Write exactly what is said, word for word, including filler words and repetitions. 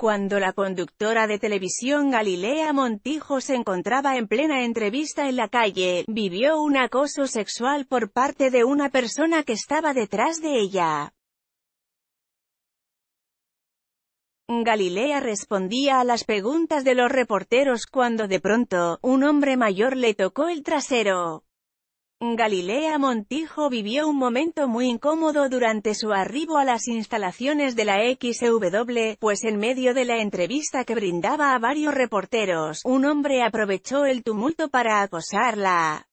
Cuando la conductora de televisión Galilea Montijo se encontraba en plena entrevista en la calle, vivió un acoso sexual por parte de una persona que estaba detrás de ella. Galilea respondía a las preguntas de los reporteros cuando de pronto, un hombre mayor le tocó el trasero. Galilea Montijo vivió un momento muy incómodo durante su arribo a las instalaciones de la X W, pues en medio de la entrevista que brindaba a varios reporteros, un hombre aprovechó el tumulto para acosarla.